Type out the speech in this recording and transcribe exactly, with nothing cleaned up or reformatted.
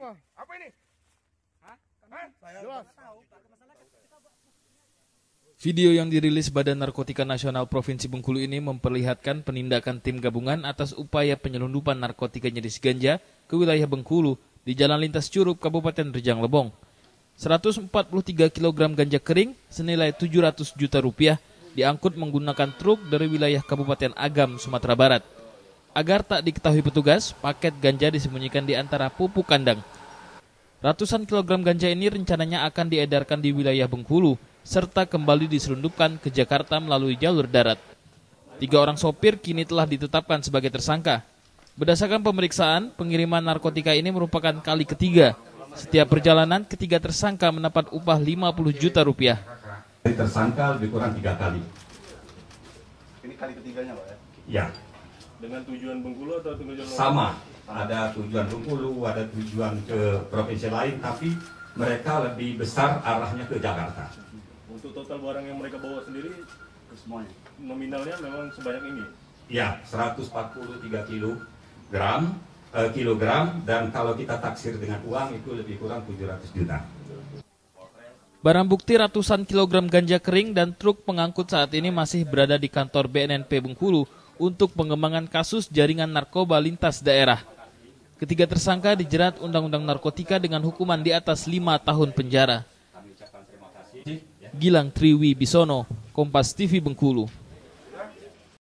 Apa? Apa ini? Hah? Hah? Jelas. Video yang dirilis Badan Narkotika Nasional Provinsi Bengkulu ini memperlihatkan penindakan tim gabungan atas upaya penyelundupan narkotika jenis ganja ke wilayah Bengkulu di Jalan Lintas Curup, Kabupaten Rejang Lebong. seratus empat puluh tiga kilogram ganja kering senilai tujuh ratus juta rupiah diangkut menggunakan truk dari wilayah Kabupaten Agam, Sumatera Barat. Agar tak diketahui petugas, paket ganja disembunyikan di antara pupuk kandang. Ratusan kilogram ganja ini rencananya akan diedarkan di wilayah Bengkulu, serta kembali diselundupkan ke Jakarta melalui jalur darat. Tiga orang sopir kini telah ditetapkan sebagai tersangka. Berdasarkan pemeriksaan, pengiriman narkotika ini merupakan kali ketiga. Setiap perjalanan, ketiga tersangka mendapat upah lima puluh juta rupiah. Tersangka lebih kurang tiga kali. Ini kali ketiganya, Pak ya? Ya. Dengan tujuan Bengkulu atau tujuan sama? Ada tujuan Bengkulu, ada tujuan ke provinsi lain, tapi mereka lebih besar arahnya ke Jakarta. Untuk total barang yang mereka bawa sendiri, Semuanya. nominalnya memang sebanyak ini? Ya, seratus empat puluh tiga kilogram, eh, kilogram, dan kalau kita taksir dengan uang itu lebih kurang tujuh ratus juta. Barang bukti ratusan kilogram ganja kering dan truk pengangkut saat ini masih berada di kantor B N N P Bengkulu untuk pengembangan kasus jaringan narkoba lintas daerah. Ketiga tersangka dijerat Undang-Undang Narkotika dengan hukuman di atas lima tahun penjara. Gilang Triwi Bisono, Kompas T V Bengkulu.